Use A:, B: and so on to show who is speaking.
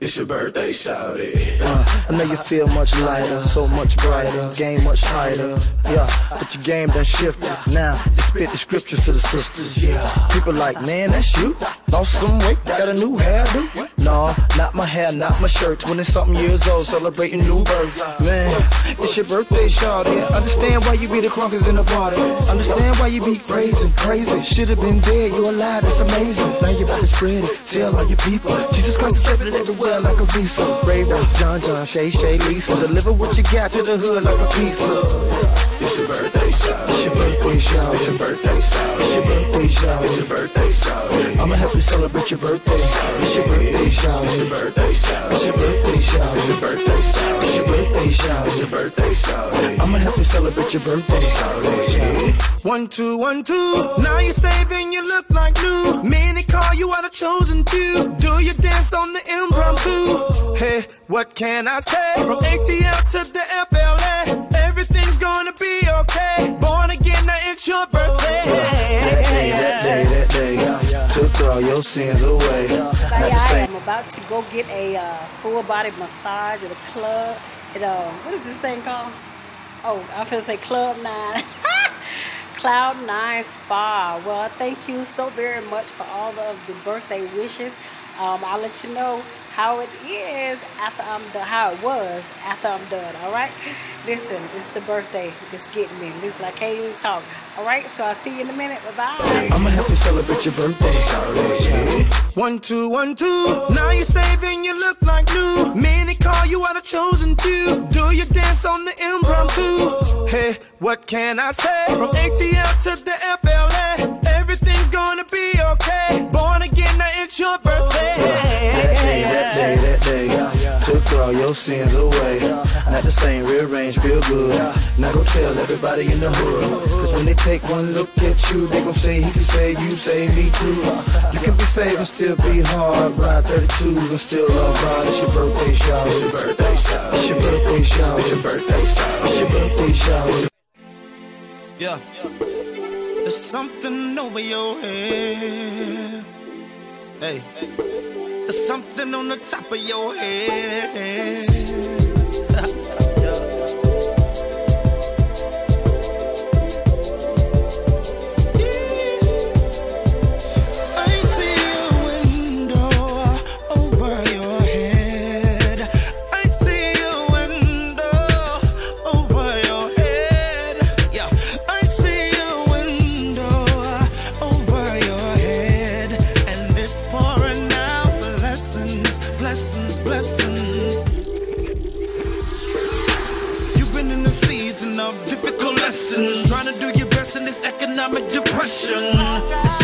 A: It's your birthday, shawty.
B: I know you feel much lighter, so much brighter, game much tighter. Yeah, but your game done shifted. Now you spit the scriptures to the sisters. Yeah, people like, man, that's you. Lost some weight, got a new hairdo. No, not my hair, not my shirt. 20-something years old, celebrating new birth. Man, it's your birthday, shawty. Understand why you be the crunkers in the party. Understand why you be crazy. Should've been dead, you alive, it's amazing. Now you better spread it, tell all your people. Jesus Christ is serving it everywhere like a visa. Ray Ray, John, Shay, Lisa. Deliver what you got to the hood like a pizza.
A: It's your birthday, shawty.
B: It's your birthday, shawty.
A: It's your birthday, shawty.
B: It's your birthday, shawty.
A: It's your birthday, shawty.
B: I'ma help you celebrate your birthday. It's your birthday, shawty.
A: It's your birthday, shawty.
B: It's your birthday, shawty.
A: It's your birthday, shawty.
B: It's your birthday, shawty.
A: It's your birthday, shawty.
B: I'ma help you celebrate your birthday.
A: Shawty.
C: 1, 2, 1, 2. Now you're saving, you look like new. Many call you out of chosen few. Do you dance on the impromptu? Hey, what can I say? From ATL to the FLA, everything's gonna be okay. Born again, now it's your birthday.
B: That day, took all your sins away.
D: I am about to go get a full body massage at a club. What is this thing called? Oh, I feel say Club 9. Cloud 9 Spa. Well, thank you so very much for all of the birthday wishes. I'll let you know how it is after I'm done, how it was after I'm done, all right? Listen, it's the birthday that's getting me. Listen, I can't even talk, all right? So I'll see you in a minute. Bye-bye.
B: I'ma help you celebrate your birthday.
C: 1, 2, 1, 2. Now you're saving, you look like new. Many call you out of chosen few. Do you dance on the impromptu? Hey, what can I say? From ATL to the FLA, everything's gonna be okay. Born again, now it's your birthday.
B: That day, took all your sins away. Not the same, rearrange, feel good. Now go tell everybody in the hood. Cause when they take one look at you, they gon' say he can save you, save me too. You can be saved and still be hard. Ride 32s and still love God. It's your birthday, shout.
A: It's your birthday, shawty.
B: It's your birthday, shout.
A: It's your birthday, shawty.
B: It's your birthday, shout.
C: Yeah. There's something over your head. Hey. There's something on the top of your head. Trying to do your best in this economic depression.